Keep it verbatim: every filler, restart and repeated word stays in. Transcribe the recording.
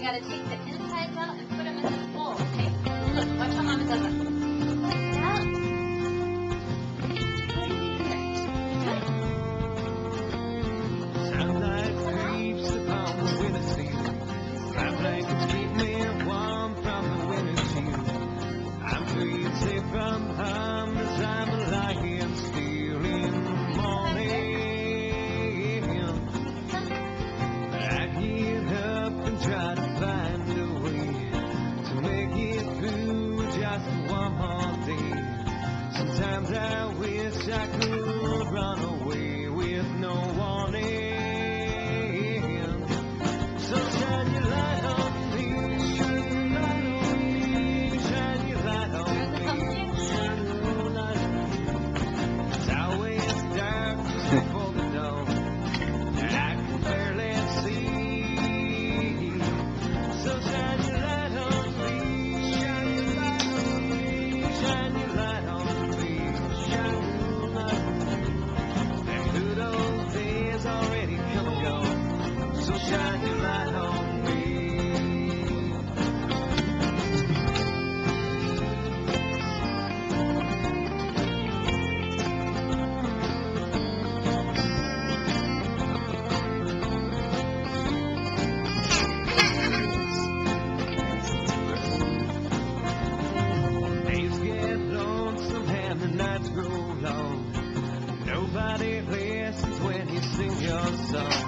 gotta take the insides out and put them in this bowl, okay? Look, watch how Mama does it. Yeah. Sunlight creeps upon the winter seal. My blankets keep me warm from the winter chill. I'm free and safe from harm as I'm lying still in the morning. I get up and try to find a way to make it through just one more day. Sometimes I wish I could run away with no warning. So shine your light on me, shine your light on me, shine your light on me. It's always dark just before the dawn, and I can barely see. So shine your light on me, shine your light on me, shine your light on me, shine your light on me. And through those days already come and go, so shine your light on me. Days get lonesome and the nights grow long. Nobody listens when you sing your song.